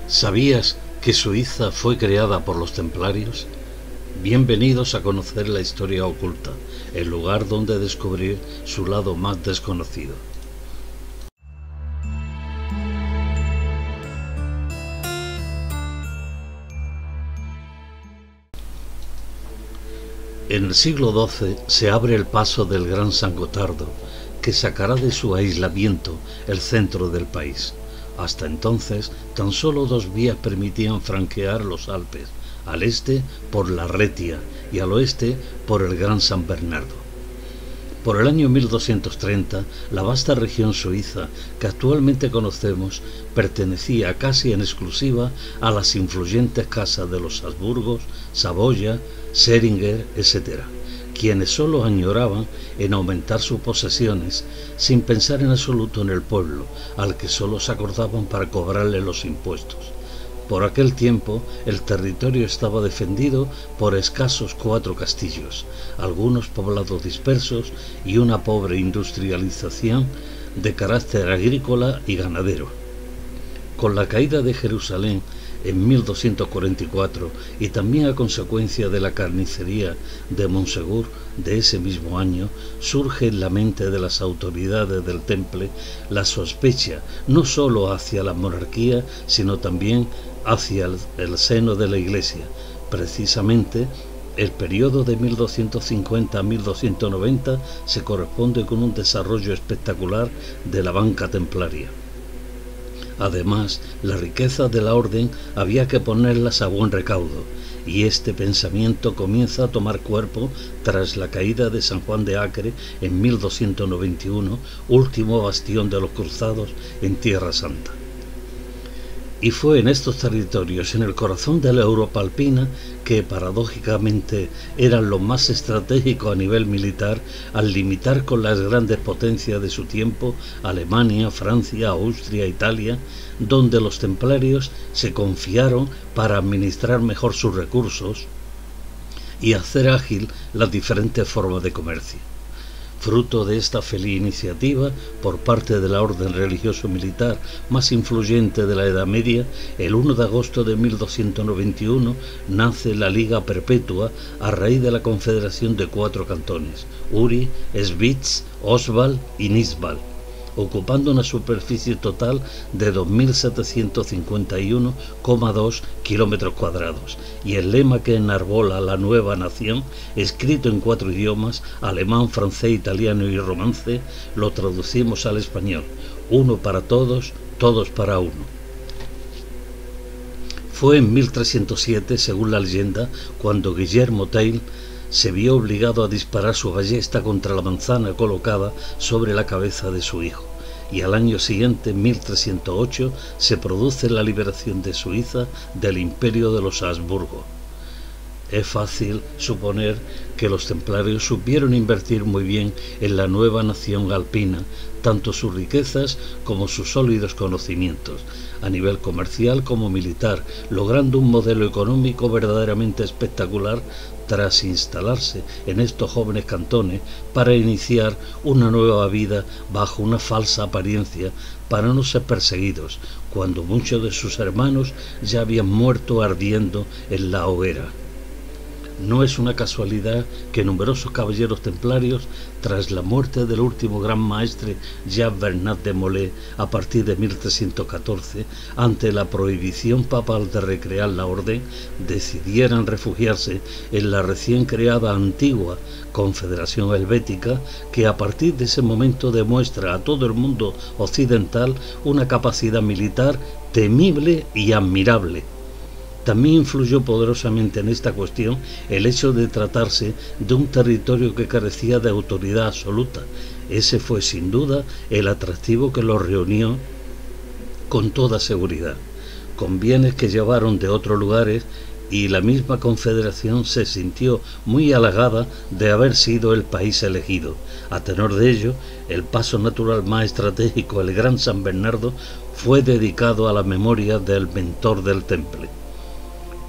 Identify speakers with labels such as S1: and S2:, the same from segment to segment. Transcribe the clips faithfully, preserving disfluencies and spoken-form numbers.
S1: ¿Sabías que Suiza fue creada por los templarios? Bienvenidos a conocer la historia oculta, el lugar donde descubrir su lado más desconocido. En el siglo doce se abre el paso del Gran San Gotardo, que sacará de su aislamiento el centro del país. Hasta entonces, tan solo dos vías permitían franquear los Alpes, al este por la Retia y al oeste por el Gran San Bernardo. Por el año mil doscientos treinta, la vasta región suiza que actualmente conocemos pertenecía casi en exclusiva a las influyentes casas de los Habsburgos, Saboya, Seringer, etcétera, quienes solo añoraban en aumentar sus posesiones sin pensar en absoluto en el pueblo, al que solo se acordaban para cobrarle los impuestos. Por aquel tiempo el territorio estaba defendido por escasos cuatro castillos, algunos poblados dispersos y una pobre industrialización de carácter agrícola y ganadero. Con la caída de Jerusalén en mil doscientos cuarenta y cuatro y también a consecuencia de la carnicería de Montsegur de ese mismo año, surge en la mente de las autoridades del Temple la sospecha no sólo hacia la monarquía, sino también hacia el, el seno de la Iglesia. Precisamente el periodo de mil doscientos cincuenta a mil doscientos noventa se corresponde con un desarrollo espectacular de la banca templaria. Además, la riqueza de la orden había que ponerlas a buen recaudo, y este pensamiento comienza a tomar cuerpo tras la caída de San Juan de Acre en mil doscientos noventa y uno, último bastión de los cruzados en Tierra Santa. Y fue en estos territorios, en el corazón de la Europa alpina, que paradójicamente eran lo más estratégico a nivel militar, al limitar con las grandes potencias de su tiempo, Alemania, Francia, Austria, Italia, donde los templarios se confiaron para administrar mejor sus recursos y hacer ágil las diferentes formas de comercio. Fruto de esta feliz iniciativa por parte de la orden religioso-militar más influyente de la Edad Media, el uno de agosto de mil doscientos noventa y uno nace la Liga Perpetua a raíz de la confederación de cuatro cantones, Uri, Schwyz, Oswald y Nisbal, ocupando una superficie total de dos mil setecientos cincuenta y uno coma dos kilómetros cuadrados, y el lema que enarbola la nueva nación, escrito en cuatro idiomas, alemán, francés, italiano y romance, lo traducimos al español: uno para todos, todos para uno. Fue en mil trescientos siete, según la leyenda, cuando Guillermo Tell se vio obligado a disparar su ballesta contra la manzana colocada sobre la cabeza de su hijo, y al año siguiente, en mil trescientos ocho, se produce la liberación de Suiza del imperio de los Habsburgo. Es fácil suponer que los templarios supieron invertir muy bien en la nueva nación alpina, tanto sus riquezas como sus sólidos conocimientos, a nivel comercial como militar, logrando un modelo económico verdaderamente espectacular tras instalarse en estos jóvenes cantones para iniciar una nueva vida bajo una falsa apariencia para no ser perseguidos, cuando muchos de sus hermanos ya habían muerto ardiendo en la hoguera. No es una casualidad que numerosos caballeros templarios, tras la muerte del último gran maestre Jean Bernat de Molay a partir de mil trescientos catorce, ante la prohibición papal de recrear la orden, decidieran refugiarse en la recién creada antigua Confederación Helvética, que a partir de ese momento demuestra a todo el mundo occidental una capacidad militar temible y admirable. También influyó poderosamente en esta cuestión el hecho de tratarse de un territorio que carecía de autoridad absoluta. Ese fue sin duda el atractivo que los reunió con toda seguridad, con bienes que llevaron de otros lugares, y la misma confederación se sintió muy halagada de haber sido el país elegido. A tenor de ello, el paso natural más estratégico, el Gran San Bernardo, fue dedicado a la memoria del mentor del Temple.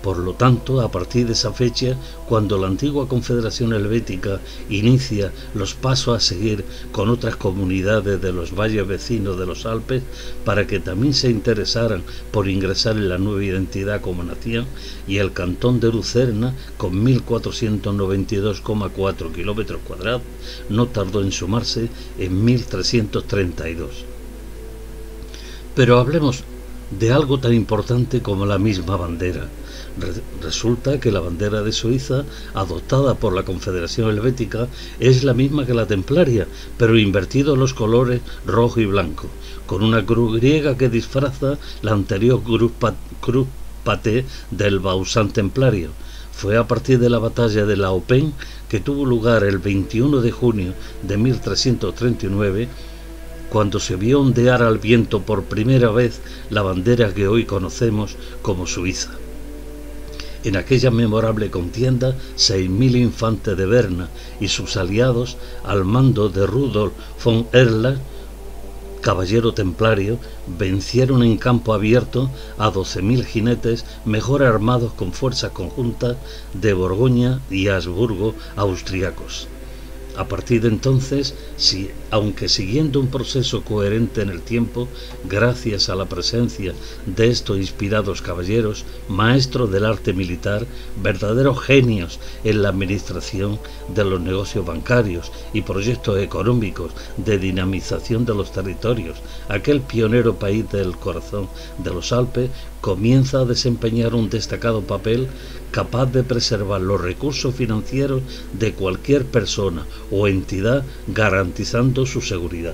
S1: Por lo tanto, a partir de esa fecha, cuando la antigua Confederación Helvética inicia los pasos a seguir con otras comunidades de los valles vecinos de los Alpes para que también se interesaran por ingresar en la nueva identidad como nación, y el cantón de Lucerna, con mil cuatrocientos noventa y dos coma cuatro kilómetros cuadrados, no tardó en sumarse en mil trescientos treinta y dos. Pero hablemos de algo tan importante como la misma bandera. Resulta que la bandera de Suiza, adoptada por la Confederación Helvética, es la misma que la templaria, pero invertidos los colores rojo y blanco, con una cruz griega que disfraza la anterior cruz, pat cruz paté del bausan templario. Fue a partir de la batalla de La Open, que tuvo lugar el veintiuno de junio de mil trescientos treinta y nueve, cuando se vio ondear al viento por primera vez la bandera que hoy conocemos como Suiza. En aquella memorable contienda, seis mil infantes de Berna y sus aliados, al mando de Rudolf von Erlach, caballero templario, vencieron en campo abierto a doce mil jinetes mejor armados con fuerzas conjuntas de Borgoña y Habsburgo austriacos. A partir de entonces, si, aunque siguiendo un proceso coherente en el tiempo, gracias a la presencia de estos inspirados caballeros, maestros del arte militar, verdaderos genios en la administración de los negocios bancarios y proyectos económicos de dinamización de los territorios, aquel pionero país del corazón de los Alpes comienza a desempeñar un destacado papel capaz de preservar los recursos financieros de cualquier persona o entidad, garantizando su seguridad.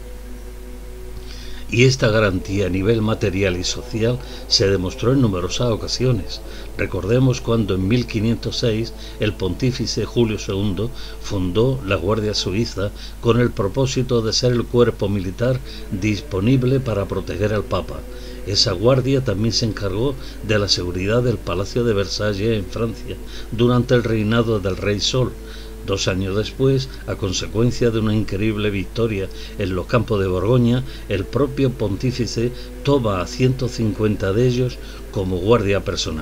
S1: Y esta garantía a nivel material y social se demostró en numerosas ocasiones. Recordemos cuando en mil quinientos seis el pontífice Julio segundo fundó la Guardia Suiza con el propósito de ser el cuerpo militar disponible para proteger al Papa. Esa guardia también se encargó de la seguridad del Palacio de Versalles en Francia durante el reinado del Rey Sol. Dos años después, a consecuencia de una increíble victoria en los campos de Borgoña, el propio pontífice toma a ciento cincuenta de ellos como guardia personal.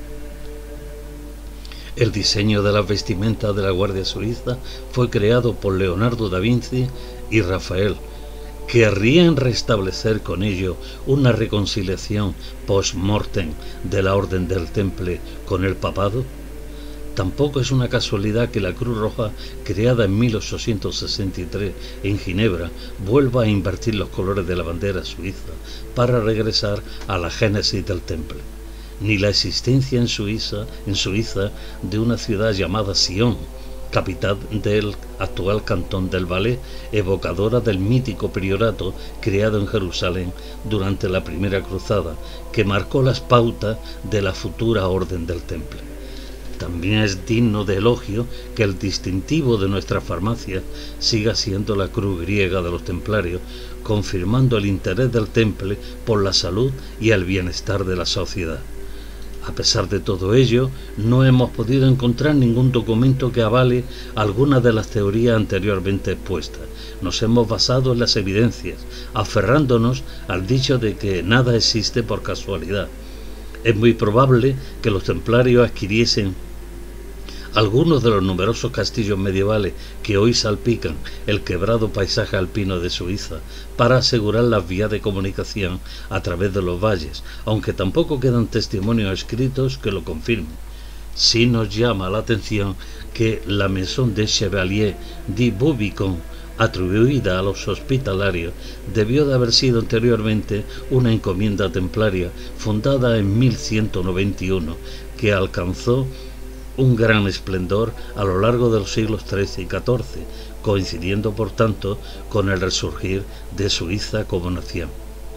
S1: El diseño de las vestimentas de la Guardia Suiza fue creado por Leonardo da Vinci y Rafael. ¿Querrían restablecer con ello una reconciliación post-mortem de la Orden del Temple con el papado? Tampoco es una casualidad que la Cruz Roja, creada en mil ochocientos sesenta y tres en Ginebra, vuelva a invertir los colores de la bandera suiza para regresar a la génesis del Temple. Ni la existencia en Suiza, en Suiza de una ciudad llamada Sion, capital del actual cantón del Valais, evocadora del mítico priorato creado en Jerusalén durante la Primera Cruzada, que marcó las pautas de la futura Orden del Temple. También es digno de elogio que el distintivo de nuestra farmacia siga siendo la cruz griega de los templarios, confirmando el interés del Temple por la salud y el bienestar de la sociedad. A pesar de todo ello, no hemos podido encontrar ningún documento que avale alguna de las teorías anteriormente expuestas. Nos hemos basado en las evidencias, aferrándonos al dicho de que nada existe por casualidad. Es muy probable que los templarios adquiriesen algunos de los numerosos castillos medievales que hoy salpican el quebrado paisaje alpino de Suiza para asegurar las vías de comunicación a través de los valles, aunque tampoco quedan testimonios escritos que lo confirmen. Sí nos llama la atención que la Maison des Chevaliers de Boubicon, atribuida a los hospitalarios, debió de haber sido anteriormente una encomienda templaria fundada en mil ciento noventa y uno, que alcanzó un gran esplendor a lo largo de los siglos trece y catorce, coincidiendo por tanto con el resurgir de Suiza como nación.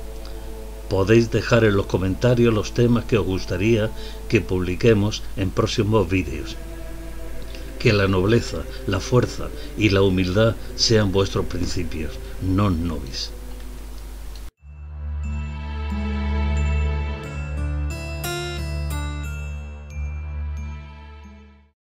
S1: Podéis dejar en los comentarios los temas que os gustaría que publiquemos en próximos vídeos. Que la nobleza, la fuerza y la humildad sean vuestros principios, non nobis.